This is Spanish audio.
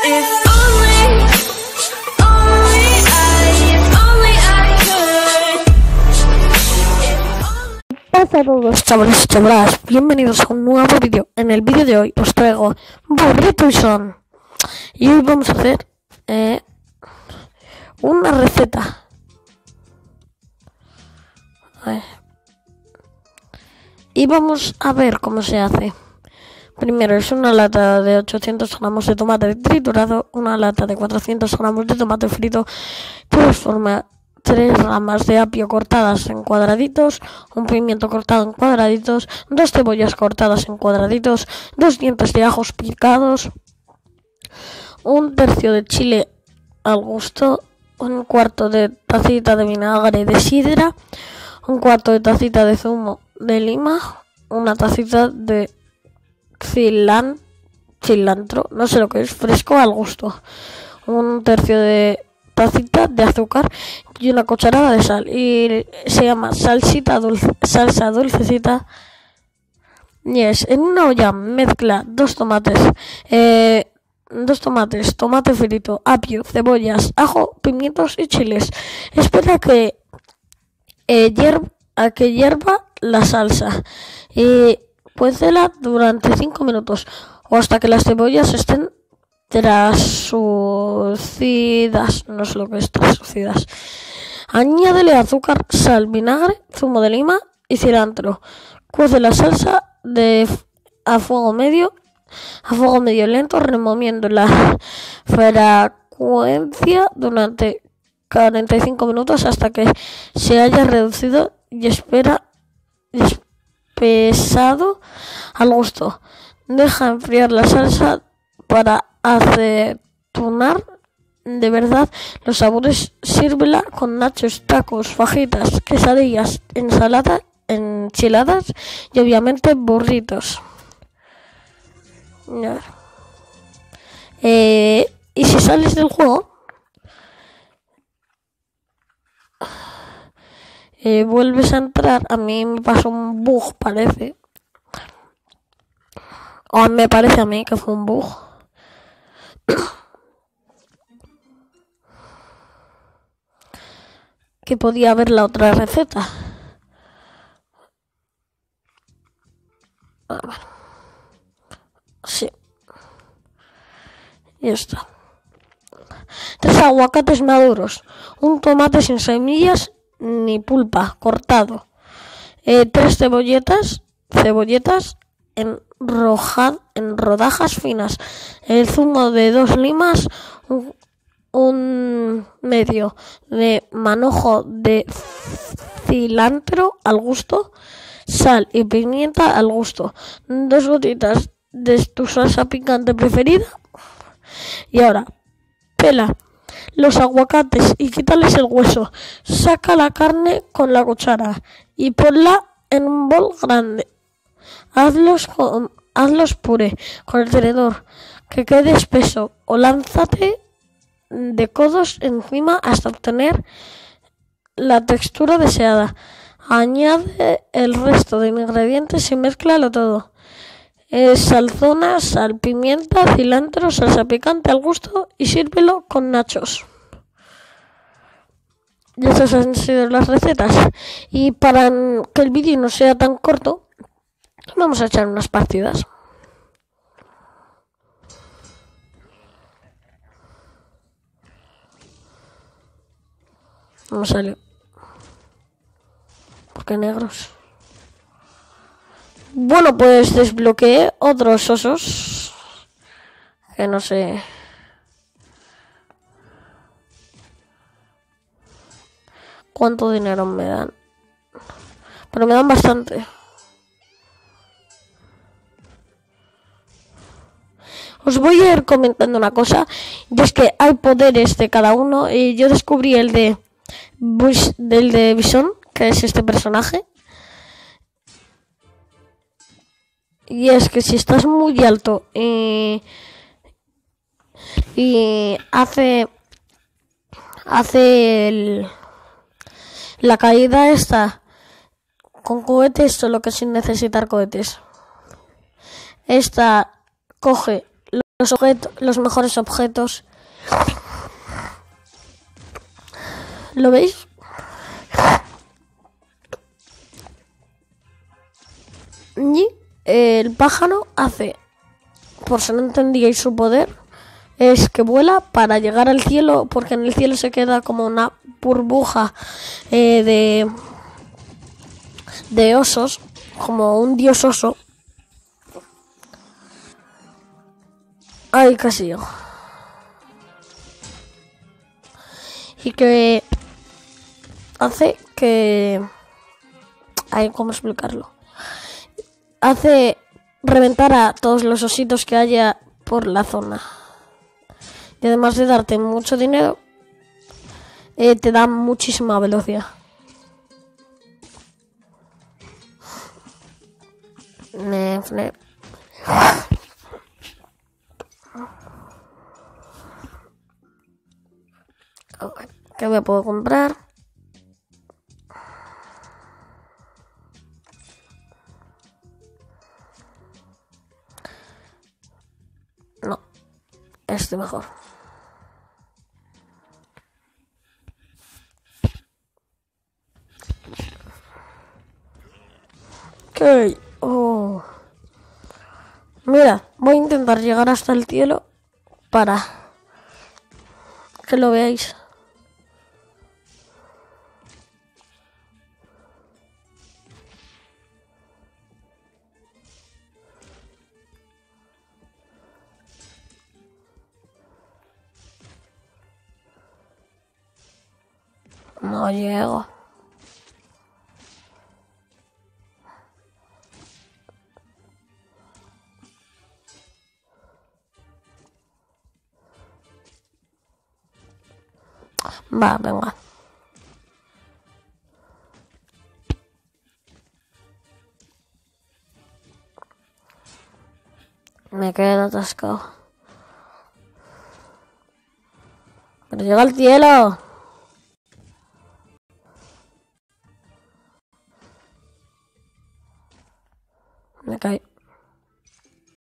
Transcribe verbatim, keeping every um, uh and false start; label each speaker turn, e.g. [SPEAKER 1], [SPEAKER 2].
[SPEAKER 1] Hola a todos, chavales y chavalas, bienvenidos a un nuevo vídeo. En el vídeo de hoy os traigo burrito y son. Y hoy vamos a hacer eh, una receta. A ver. Y vamos a ver cómo se hace. Primero es una lata de ochocientos gramos de tomate triturado, una lata de cuatrocientos gramos de tomate frito, transforma tres ramas de apio cortadas en cuadraditos, un pimiento cortado en cuadraditos, dos cebollas cortadas en cuadraditos, dos dientes de ajos picados, un tercio de chile al gusto, un cuarto de tacita de vinagre de sidra, un cuarto de tacita de zumo de lima, una tacita de cilan, cilantro, no sé lo que es, fresco al gusto, un tercio de tacita de azúcar y una cucharada de sal, y se llama salsita dulce, salsa dulcecita. Y es en una olla mezcla dos tomates, eh, dos tomates, tomate frito, apio, cebollas, ajo, pimientos y chiles. Espera que eh, hierva, a que hierva la salsa y cuécela durante cinco minutos o hasta que las cebollas estén trasucidas, no sé lo que es trasucidas. Añádele azúcar, sal, vinagre, zumo de lima y cilantro. Cuece la salsa de a fuego medio, a fuego medio lento, removiendo la frecuencia durante cuarenta y cinco minutos hasta que se haya reducido y espera y espesado al gusto. Deja enfriar la salsa para aceitunar de verdad los sabores. Sírvela con nachos, tacos, fajitas, quesadillas, ensalada, enchiladas y obviamente burritos. Eh, y si sales del juego, eh, vuelves a entrar. A mí me pasó un bug, parece. O me parece a mí que fue un bug. Que podía haber la otra receta. A ver. Sí. Y está. Tres aguacates maduros. Un tomate sin semillas ni pulpa, cortado. Eh, tres cebolletas, cebolletas en, roja, en rodajas finas. El zumo de dos limas. Un, un medio de manojo de cilantro al gusto, sal y pimienta al gusto, dos gotitas de tu salsa picante preferida. Y ahora pela los aguacates y quítales el hueso, saca la carne con la cuchara y ponla en un bol grande. Hazlos, con, hazlos puré con el tenedor que quede espeso o lánzate de codos encima hasta obtener la textura deseada. Añade el resto de ingredientes y mézclalo todo. Eh, salzona, sal, pimienta, cilantro, salsa picante al gusto y sírvelo con nachos. Y esas han sido las recetas. Y para que el vídeo no sea tan corto, vamos a echar unas partidas. No salió. ¿Por qué negros? Bueno, pues desbloqueé otros osos. Que no sé. ¿Cuánto dinero me dan? Pero me dan bastante. Os voy a ir comentando una cosa. Y es que hay poderes de cada uno. Y yo descubrí el de Bush, del de Bison, que es este personaje. Y es que si estás muy alto y, y hace hace el, la caída esta con cohetes, solo que sin necesitar cohetes. Esta coge los objetos, los mejores objetos. ¿Lo veis? Y el pájaro hace, por si no entendíais su poder, es que vuela para llegar al cielo, porque en el cielo se queda como una burbuja eh, de, de osos, como un dios oso. Ay, casi llego. Y que hace que... Ay, ¿cómo explicarlo? Hace reventar a todos los ositos que haya por la zona. Y además de darte mucho dinero, eh, te da muchísima velocidad. Me... me... ¿Qué me puedo comprar? No, este mejor. ¿Qué? Oh. Mira, voy a intentar llegar hasta el cielo para que lo veáis. No llego. Va, venga. Me quedo atascado. Pero llega al cielo. Me caí.